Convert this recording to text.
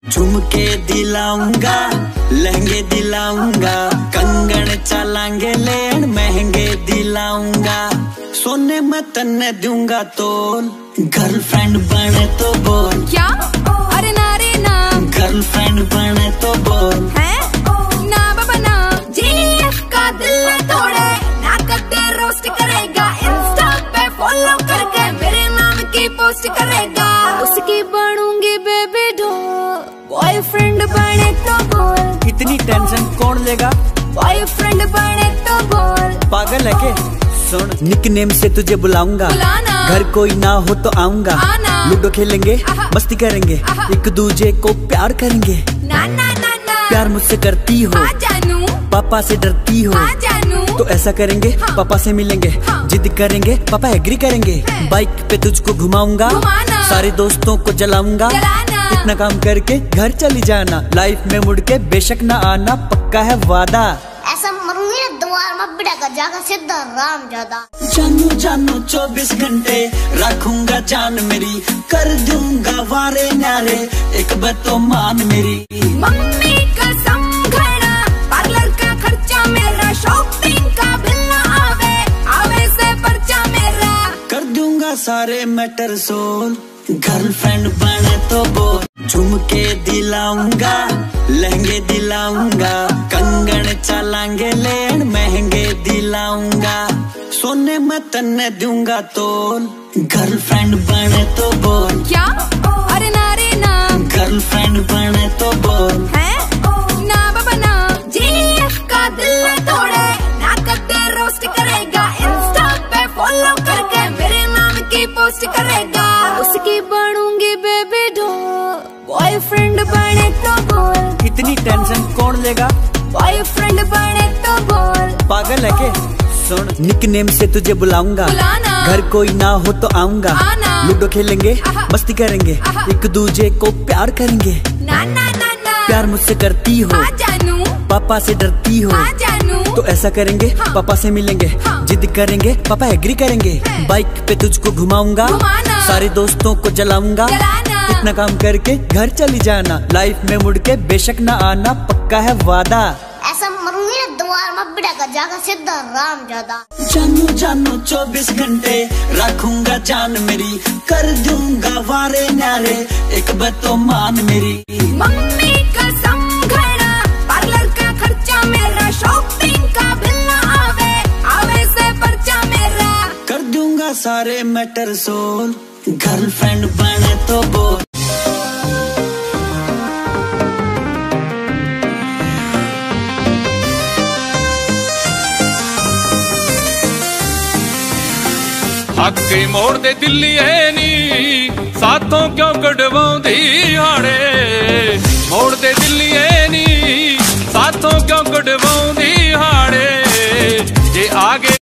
झुमके दिलाऊंगा, लहंगे दिलाऊंगा, कंगन चलांगे लेन महंगे दिलाऊंगा। सोने में तन्ने दूंगा तोल, गर्लफ्रेंड बने तो बोल। क्या? अरे ना रे ना, गर्लफ्रेंड बने तो बोल। है ना बाबा ना, जीएफ का दिल तोड़े ना कदे रोस्ट करेगा। इंस्टा पे फॉलो करके मेरे नाम की पोस्ट करेगा। उसकी बनूंगी बेबी डॉल, बॉयफ्रेंड बने तो बोल। इतनी टेंशन कौन लेगा, बॉयफ्रेंड बने तो बोल। पागल है के? सुन, निकनेम से तुझे बुलाऊंगा, घर कोई ना हो तो आऊंगा। लूडो खेलेंगे, मस्ती करेंगे, एक दूजे को प्यार करेंगे। ना ना ना ना, प्यार मुझसे करती हो, जानू पापा से डरती हो, जानू तो ऐसा करेंगे, पापा से मिलेंगे, जिद करेंगे, पापा एग्री करेंगे। बाइक पे तुझको घुमाऊंगा, सारे दोस्तों को जलाऊंगा। इतना काम करके घर चली जाना, लाइफ में मुड़ के बेशक न आना, पक्का है वादा। ऐसा मरूंगी ना द्वार में बिड़ा का जागा सीधा राम ज्यादा। जानू जानू 24 घंटे रखूंगा जान मेरी, कर दूंगा वारे न्यारे, एक बात तो मान मेरी। मम्मी का समझना, पार्लर का खर्चा मेरा, शॉपिंग का बिल ना आवे, आवे से पर्चा मेरा। कर दूंगा सारे मैटर सोल, गर्लफ्रेंड बने तो बोल। झुमके दिलाऊंगा, लहंगे दिलाऊंगा, कंगन चलांगे लेन महंगे दिलाऊंगा। सोने में तन्ने दूंगा तोल, गर्लफ्रेंड बने तो बोल। क्या? अरे ना रे ना, गर्लफ्रेंड बने तो बोल। है ना बाबा ना, जीएफ का दिल तोड़े ना कदे रोस्ट करेगा। इंस्टा पे फॉलो करके मेरे नाम की पोस्ट करेगा। उसकी बनूंगी बेबी डॉल, बॉयफ्रेंड बने तो बोल। इतनी टेंशन कौन लेगा, बॉयफ्रेंड बने तो बोल। पागल है के? सुन, निकनेम से तुझे बुलाऊंगा, घर कोई ना हो तो आऊंगा। लूडो खेलेंगे, मस्ती करेंगे, एक दूजे को प्यार करेंगे। ना ना ना ना, प्यार मुझसे करती हो, जानू पापा से डरती हो, जानू तो ऐसा करेंगे, पापा से मिलेंगे, जिद करेंगे, पापा एग्री करेंगे। बाइक पे तुझको घुमाऊंगा, सारे दोस्तों को जलाऊंगा। इतना काम करके घर चली जाना, लाइफ में मुड़ के बेशक न आना, पक्का है वादा। ऐसा मरूंगी ना द्वार में बिड़ा का जागा सीधा राम ज्यादा। जानू जानू 24 घंटे रखूंगा जान मेरी, कर दूंगा वारे न्यारे, एक बात तो मान मेरी। मम्मी का समझना, पार्लर का खर्चा मेरा, शॉपिंग का बिल ना आवे, आवे से पर्चा मेरा। कर दूंगा सारे मैटर सोल, गर्लफ्रेंड बने तो बोल। हके मोड़ दे दिल्ली है नी, साथों क्यों कड़वाउंदी हाड़े। मोड़ दे दिल्ली है नी, साथों क्यों कड़वाउंदी हाड़े। जे आगे